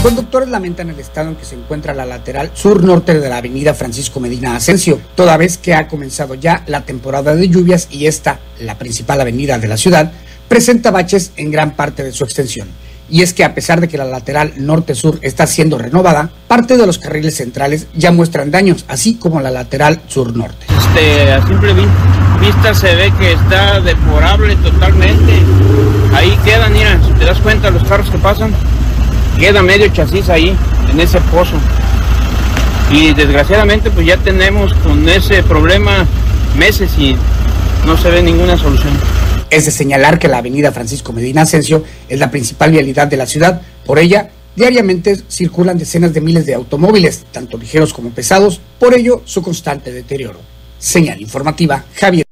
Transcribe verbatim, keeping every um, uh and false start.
Conductores lamentan el estado en que se encuentra la lateral sur-norte de la avenida Francisco Medina Ascencio, toda vez que ha comenzado ya la temporada de lluvias y esta, la principal avenida de la ciudad, presenta baches en gran parte de su extensión. Y es que a pesar de que la lateral norte-sur está siendo renovada, parte de los carriles centrales ya muestran daños, así como la lateral sur-norte. Este, a simple vista se ve que está deplorable totalmente. Ahí quedan, mira, si te das cuenta los carros que pasan, queda medio chasis ahí, en ese pozo. Y desgraciadamente pues ya tenemos con ese problema meses y no se ve ninguna solución. Es de señalar que la avenida Francisco Medina Ascencio es la principal vialidad de la ciudad. Por ella, diariamente circulan decenas de miles de automóviles, tanto ligeros como pesados, por ello su constante deterioro. Señal informativa, Javier